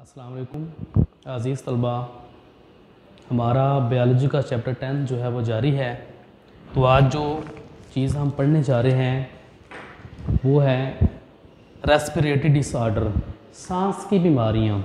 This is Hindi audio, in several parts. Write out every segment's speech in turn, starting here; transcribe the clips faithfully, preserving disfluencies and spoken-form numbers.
अस्सलाम वालेकुम अज़ीज़ तलबा, हमारा बायोलॉजी का चैप्टर टेन जो है वो जारी है। तो आज जो चीज़ हम पढ़ने जा रहे हैं वो है रेस्पिरेटरी डिसऑर्डर, सांस की बीमारियाँ।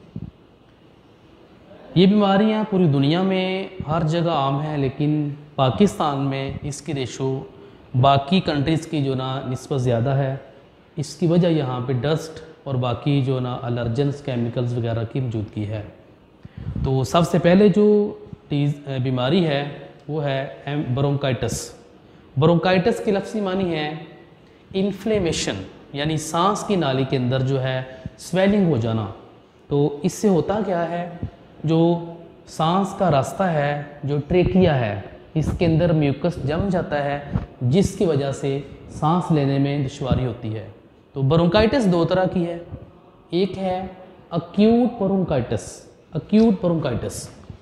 ये बीमारियाँ पूरी दुनिया में हर जगह आम है, लेकिन पाकिस्तान में इसकी रेशो बाकी कंट्रीज़ की जो ना निस्बत ज़्यादा है। इसकी वजह यहाँ पे डस्ट और बाकी जो ना अलर्जेंस केमिकल्स वगैरह की मौजूदगी है। तो सबसे पहले जो बीमारी है वो है ब्रोंकाइटिस। ब्रोंकाइटिस की लफ्ज़ी मानी है इन्फ्लेमेशन, यानी सांस की नाली के अंदर जो है स्वेलिंग हो जाना। तो इससे होता क्या है, जो सांस का रास्ता है, जो ट्रेकिया है, इसके अंदर म्यूकस जम जाता है, जिसकी वजह से सांस लेने में दुश्वारी होती है। तो ब्रोंकाइटिस दो तरह की है, एक है acute bronchitis. Acute bronchitis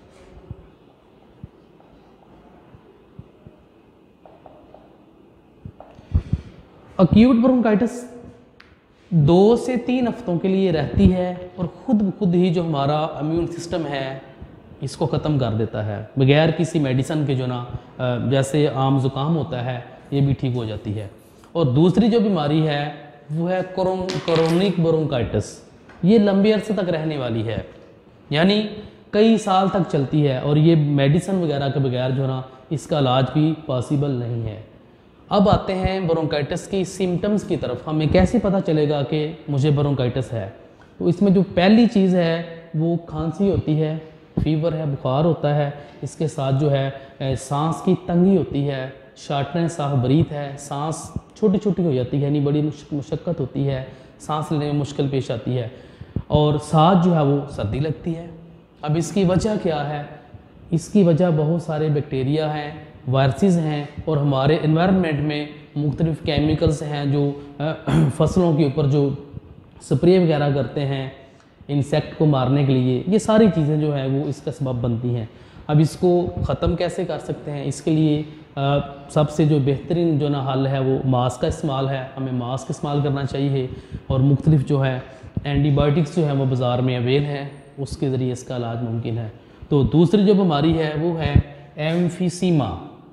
acute bronchitis दो से तीन हफ्तों के लिए रहती है और ख़ुद ब खुद ही जो हमारा इम्यून सिस्टम है इसको ख़त्म कर देता है, बगैर किसी मेडिसिन के। जो ना जैसे आम ज़ुकाम होता है ये भी ठीक हो जाती है। और दूसरी जो बीमारी है वो है क्रोनिक ब्रोंकाइटिस। ये लंबे अरसे तक रहने वाली है, यानी कई साल तक चलती है, और ये मेडिसिन वगैरह के बगैर जो ना इसका इलाज भी पॉसिबल नहीं है। अब आते हैं ब्रोंकाइटिस की सिम्टम्स की तरफ। हमें कैसे पता चलेगा कि मुझे ब्रोंकाइटिस है? तो इसमें जो पहली चीज़ है वो खांसी होती है, फीवर है, बुखार होता है। इसके साथ जो है सांस की तंगी होती है, शार्टनेस ऑफ ब्रीथ है, सांस छोटी छोटी हो जाती है, यानी बड़ी मुशक्क़त होती है, सांस लेने में मुश्किल पेश आती है, और साथ जो है वो सर्दी लगती है। अब इसकी वजह क्या है? इसकी वजह बहुत सारे बैक्टीरिया हैं, वायरसेस हैं, और हमारे एनवायरनमेंट में मुख्तलिफ़ केमिकल्स हैं जो फसलों के ऊपर जो स्प्रे वगैरह करते हैं इंसेक्ट को मारने के लिए। ये सारी चीज़ें जो है वो इसका सबब बनती हैं। अब इसको ख़त्म कैसे कर सकते हैं? इसके लिए आ, सबसे जो बेहतरीन जो ना हल है वो मास्क का इस्तेमाल है। हमें मास्क इस्तेमाल करना चाहिए, और मुख्तलिफ जो है एंटीबायोटिक्स जो है वो बाज़ार में अवेल हैं, उसके ज़रिए इसका इलाज मुमकिन है। तो दूसरी जो बीमारी है वो है एम्फीसीमा।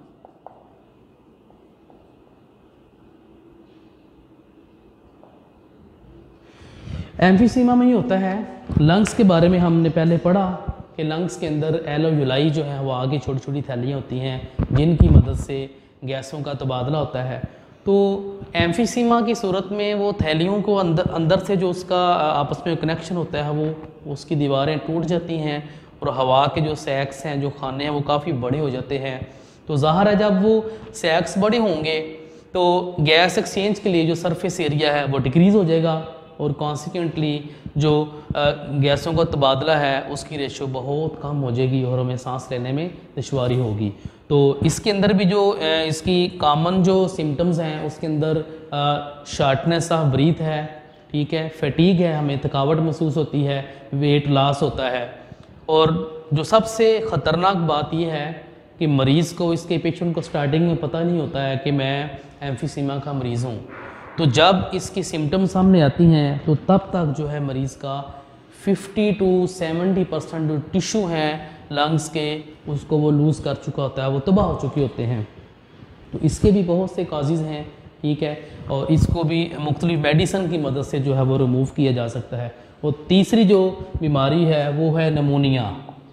एम्फीसीमा में ये होता है, लंग्स के बारे में हमने पहले पढ़ा कि लंग्स के अंदर एलोविलाई जो है वो आगे छोटी छोटी थैलियाँ होती हैं, जिनकी मदद से गैसों का तबादला होता है। तो एम्फीसीमा की सूरत में वो थैलियों को अंदर अंदर से जो उसका आपस में कनेक्शन होता है वो उसकी दीवारें टूट जाती हैं, और हवा के जो सैक्स हैं, जो खाने हैं, वो काफ़ी बड़े हो जाते हैं। तो ज़ाहिर है जब वो सैक्स बड़े होंगे तो गैस एक्सचेंज के लिए जो सरफेस एरिया है वो डिक्रीज़ हो जाएगा, और कॉन्सिक्वेंटली जो गैसों का तबादला है उसकी रेशो बहुत कम हो जाएगी, और हमें सांस लेने में दुश्वारी होगी। तो इसके अंदर भी जो इसकी कॉमन जो सिम्टम्स हैं उसके अंदर शार्टनेस ऑफ ब्रीथ है, ठीक है, फटीग है, हमें थकावट महसूस होती है, वेट लॉस होता है। और जो सबसे ख़तरनाक बात यह है कि मरीज़ को, इसके पेशेंट को स्टार्टिंग में पता नहीं होता है कि मैं एम्फीसीमा का मरीज़ हूँ। तो जब इसकी सिम्टम्स सामने आती हैं तो तब तक जो है मरीज़ का फिफ्टी टू सेवेंटी परसेंट जो टिश्यू हैं लंग्स के उसको वो लूज़ कर चुका होता है, वो तबाह हो चुके होते हैं। तो इसके भी बहुत से काजेज़ हैं, ठीक है, और इसको भी मुख्तलिफ मेडिसिन की मदद से जो है वो रिमूव किया जा सकता है। और तीसरी जो बीमारी है वो है निमोनिया।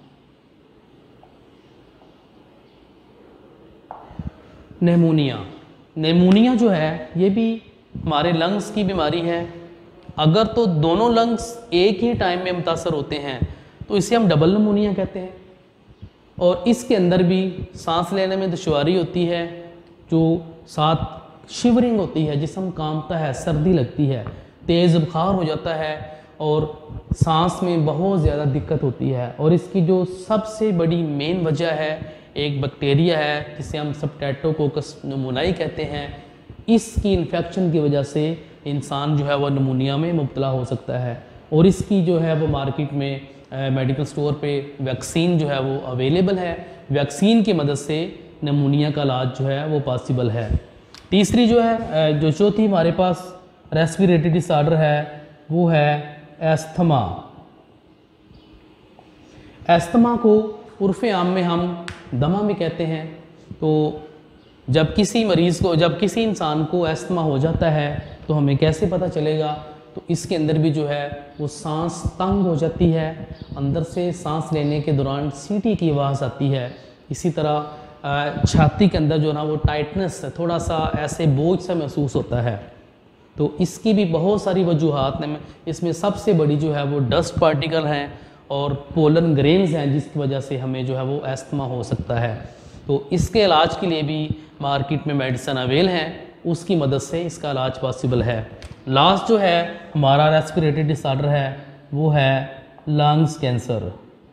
निमोनिया निमोनिया जो है ये भी हमारे लंग्स की बीमारी है। अगर तो दोनों लंग्स एक ही टाइम में मुतासर होते हैं तो इसे हम डबल निमोनिया कहते हैं। और इसके अंदर भी सांस लेने में दुश्वारी होती है, जो साथ शिवरिंग होती है, जिस्म कांपता है, सर्दी लगती है, तेज़ बुखार हो जाता है, और सांस में बहुत ज़्यादा दिक्कत होती है। और इसकी जो सबसे बड़ी मेन वजह है एक बैक्टीरिया है जिसे हम स्ट्रेप्टोकोकस निमोनियाई कहते हैं। इसकी इन्फेक्शन की वजह से इंसान जो है वह निमोनिया में मुब्तला हो सकता है, और इसकी जो है वो मार्केट में मेडिकल स्टोर पे वैक्सीन जो है वो अवेलेबल है। वैक्सीन की मदद से निमोनिया का इलाज जो है वो पॉसिबल है। तीसरी जो है जो चौथी हमारे पास रेस्पिरेटरी डिसऑर्डर है वो है एस्थमा। अस्थमा को उर्फ़ आम में हम दमा भी कहते हैं। तो जब किसी मरीज़ को जब किसी इंसान को अस्थमा हो जाता है तो हमें कैसे पता चलेगा? तो इसके अंदर भी जो है वो सांस तंग हो जाती है, अंदर से सांस लेने के दौरान सीटी की आवाज़ आती है। इसी तरह छाती के अंदर जो ना वो टाइटनेस है, थोड़ा सा ऐसे बोझ सा महसूस होता है। तो इसकी भी बहुत सारी वजूहात हैं। इसमें सबसे बड़ी जो है वो डस्ट पार्टिकल हैं और पोलन ग्रेन्स हैं, जिसकी वजह से हमें जो है वो अस्थमा हो सकता है। तो इसके इलाज के लिए भी मार्केट में मेडिसिन अवेल हैं, उसकी मदद से इसका इलाज पॉसिबल है। लास्ट जो है हमारा रेस्पिरेटरी डिसऑर्डर है वो है लंग्स कैंसर।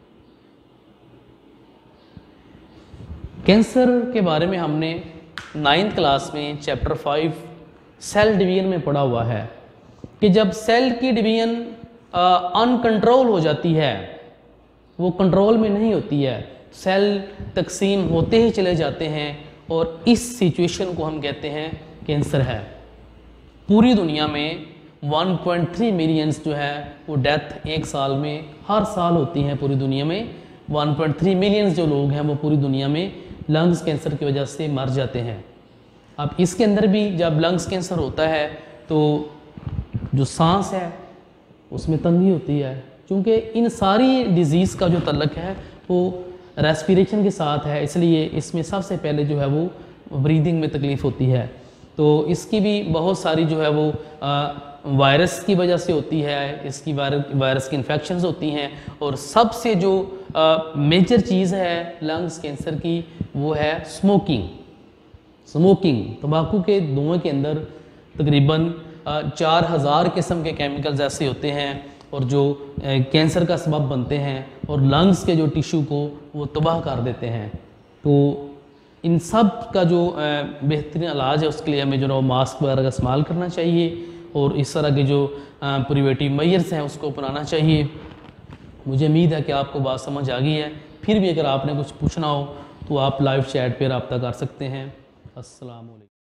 कैंसर के बारे में हमने नाइन्थ क्लास में चैप्टर फाइव सेल डिवीजन में पढ़ा हुआ है कि जब सेल की डिवीजन अनकंट्रोल हो जाती है, वो कंट्रोल में नहीं होती है, सेल तकसीम होते ही चले जाते हैं और इस सिचुएशन को हम कहते हैं कैंसर है। पूरी दुनिया में वन पॉइंट थ्री मिलियंस जो है वो डेथ एक साल में हर साल होती हैं। पूरी दुनिया में वन पॉइंट थ्री मिलियंस जो लोग हैं वो पूरी दुनिया में लंग्स कैंसर की वजह से मर जाते हैं। अब इसके अंदर भी जब लंग्स कैंसर होता है तो जो सांस है उसमें तंगी होती है, क्योंकि इन सारी डिजीज़ का जो तल्लक है वो रेस्पिरेशन के साथ है, इसलिए इसमें सबसे पहले जो है वो ब्रीदिंग में तकलीफ़ होती है। तो इसकी भी बहुत सारी जो है वो वायरस की वजह से होती है, इसकी वायरस वायरस की इन्फेक्शंस होती हैं। और सबसे जो मेजर चीज़ है लंग्स कैंसर की वो है स्मोकिंग। स्मोकिंग तंबाकू के धुएं के अंदर तकरीबन चार हज़ार किस्म के केमिकल्स ऐसे होते हैं और जो कैंसर का सबब बनते हैं और लंग्स के जो टिश्यू को वो तबाह कर देते हैं। तो इन सब का जो बेहतरीन इलाज है उसके लिए हमें जो है मास्क वगैरह का इस्तेमाल करना चाहिए और इस तरह के जो प्रिवेटिव मेजर्स हैं उसको अपनाना चाहिए। मुझे उम्मीद है कि आपको बात समझ आ गई है। फिर भी अगर आपने कुछ पूछना हो तो आप लाइव चैट पर रब्ता कर सकते हैं। अस्सलाम वालेकुम।